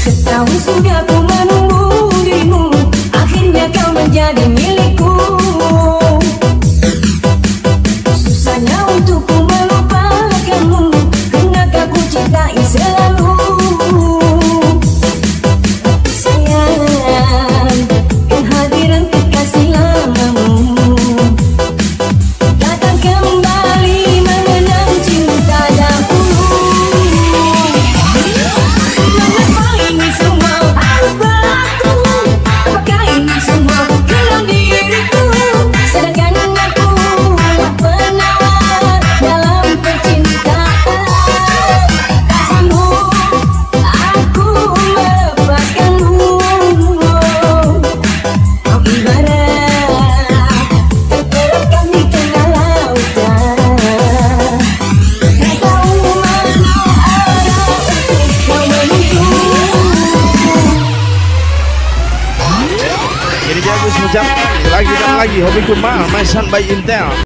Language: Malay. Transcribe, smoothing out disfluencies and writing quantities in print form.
Setahun sudah ku menunggu dirimu, akhirnya kau menjadi milikku. Susahnya untuk ku melupakanmu, karena kau ku cintai selalu. Sayang, kehadiran kekasih lamamu datang kembali mengenang cinta dahulu. Mengapa ini semua harus berlaku? Apakah ini semua dalam diriku? Sedangkan aku penawar dalam percintaan. Kasihmu, aku melepaskanmu. Kau ibarat terperangkap di tengah lautan. Tak tahu mana arah untuk kau menuju. Jadi bagus macam lagi dan lagi hobi kumal, my son by Intel.